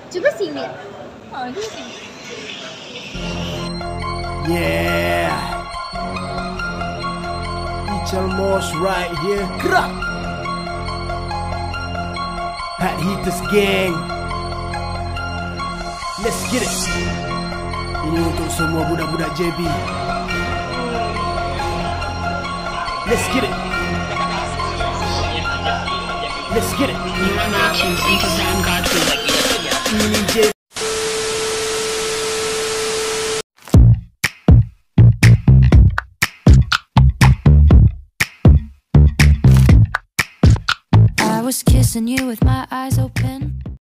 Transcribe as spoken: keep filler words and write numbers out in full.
Cuba singit. Ha, cuba singit. Yeah. Ichal Moss right here. Gerak. Hat Hitters gang. Let's get it. Ini untuk semua budak-budak J B. Let's get it. Let's get it. You are now tuned into Vanguard Radio. Ini J B. I was kissing you with my eyes open.